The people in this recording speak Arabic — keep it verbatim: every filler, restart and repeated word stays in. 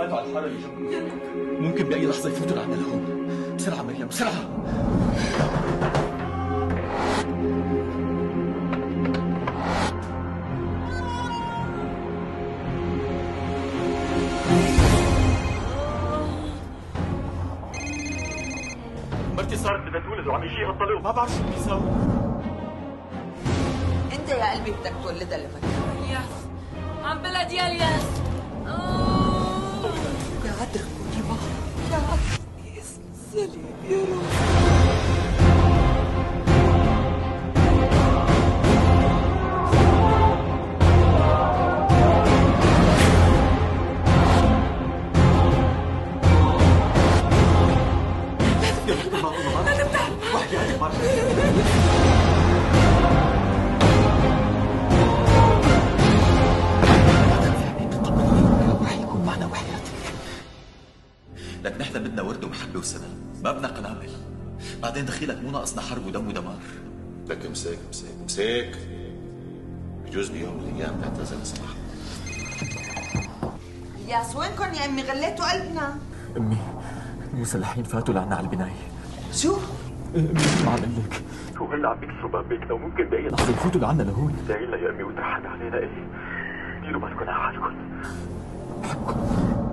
فاتوا على الحاره اللي جنبنا. ممكن باي لحظه يفوتوا لعنا لهون. بسرعه مريم بسرعه. مرتي صارت بدها تولد وعم يجيها الطلق، ما بعرف شو بيساوي. انت يا قلبي بدك تولدها لمكان. الياس عم بلد يا الياس. يا عدرك كوني معها يا عدرك يا اسم الصليب يا رب. لك نحن بدنا ورد ومحبة وسلام، ما بدنا قنابل. بعدين دخيلك مو ناقصنا حرب ودم ودمار. لك مساك مساك مساك، بجوز بيوم من الايام تعتذر صراحة. الياس وينكم يا امي؟ غليتوا قلبنا. امي المسلحين فاتوا لعنا على البناية. شو؟ امي ما عم اقول لك، وهلا عم بيكسروا باب بيتنا وممكن باي لحظة يفوتوا لعنا لهون. داعي لنا يا امي وترحم علينا. ايه ديروا بالكم على حالكم. حقكم.